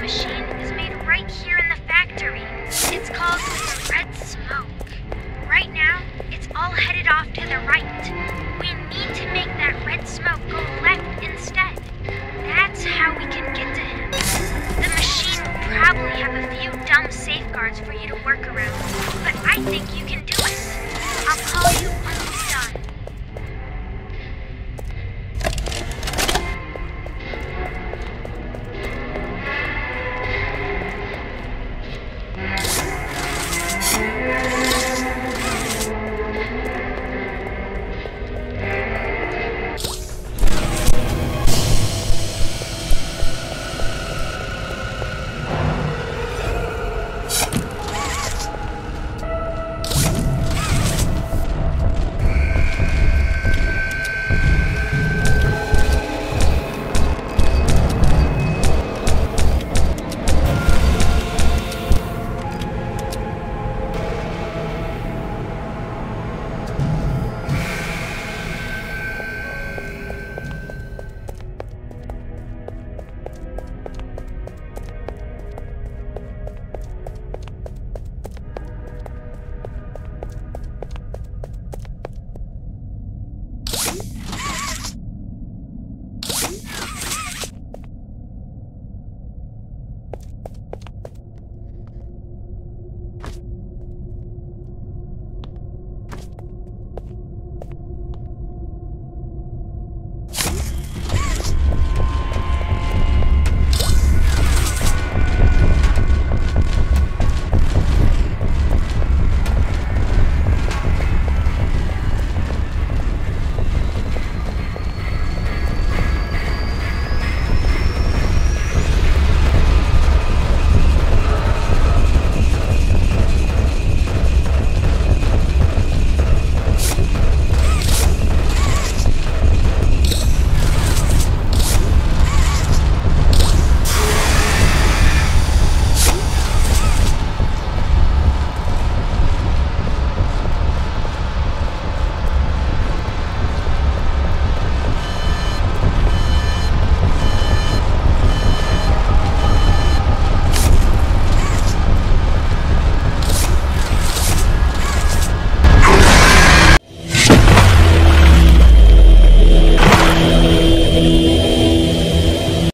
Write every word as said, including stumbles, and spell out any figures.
machine is made right here in the factory. It's called red smoke. Right now, it's all headed off to the right. We need to make that red smoke go left instead. That's how we can get to him. The machine will probably have a few dumb safeguards for you to work around, but I think you can do it. I'll call you